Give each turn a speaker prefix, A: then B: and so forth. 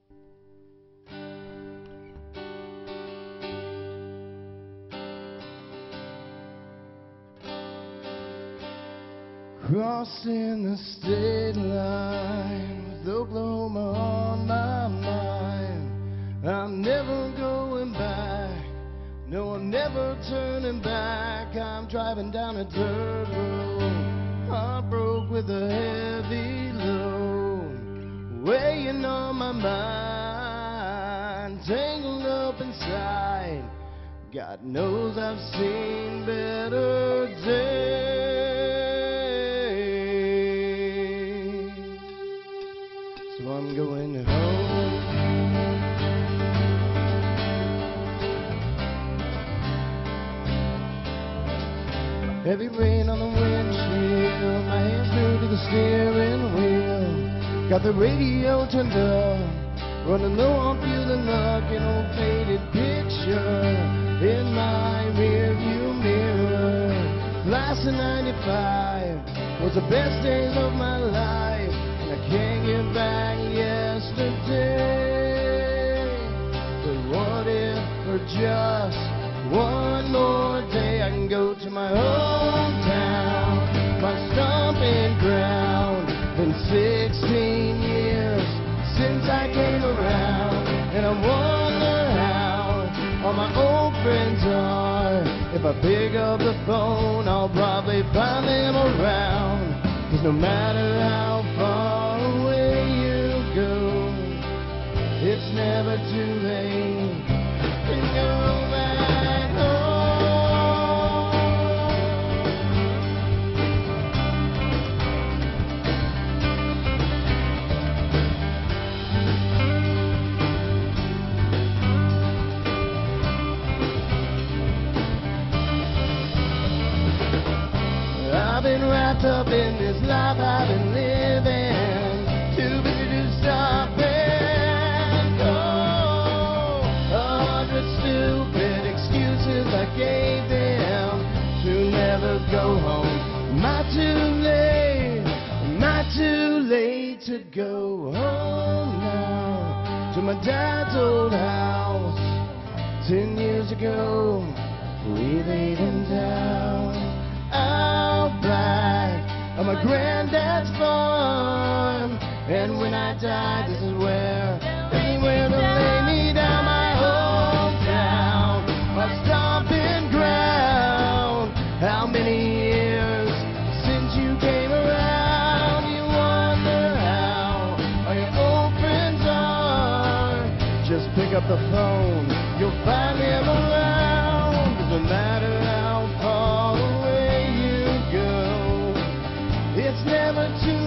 A: Crossing the state line with Oklahoma on my mind. I'm never going back. No, I'm never turning back. I'm driving down a dirt road, heart broke with a heavy load, weighing on my mind, tangled up inside. God knows I've seen better days. I'm going home. Heavy rain on the windshield, my hands glued to the steering wheel. Got the radio turned up, running low on fuel and luck. An old faded picture in my rearview mirror. Class of '95 was the best days of my life. I can't get back yesterday. But what if for just one more day I can go to my hometown, my stomping ground? Been 16 years since I came around, and I wonder how all my old friends are. If I pick up the phone, I'll probably find them around. 'Cause no matter how far away you go, it's never too late to go back home. I've been wrapped up in this life I've been living, too busy to stop and go. 100 stupid excuses I gave them to never go home. Am I too late to go home now? To my dad's old house 10 years ago, we laid him down out back on my granddad's farm. And when I die, this is where, anywhere to lay me down. My hometown, my stomping ground. How many years since you came around? You wonder how all your old friends are. Just pick up the phone, you'll find them around. Doesn't matter how far away you go, it's never too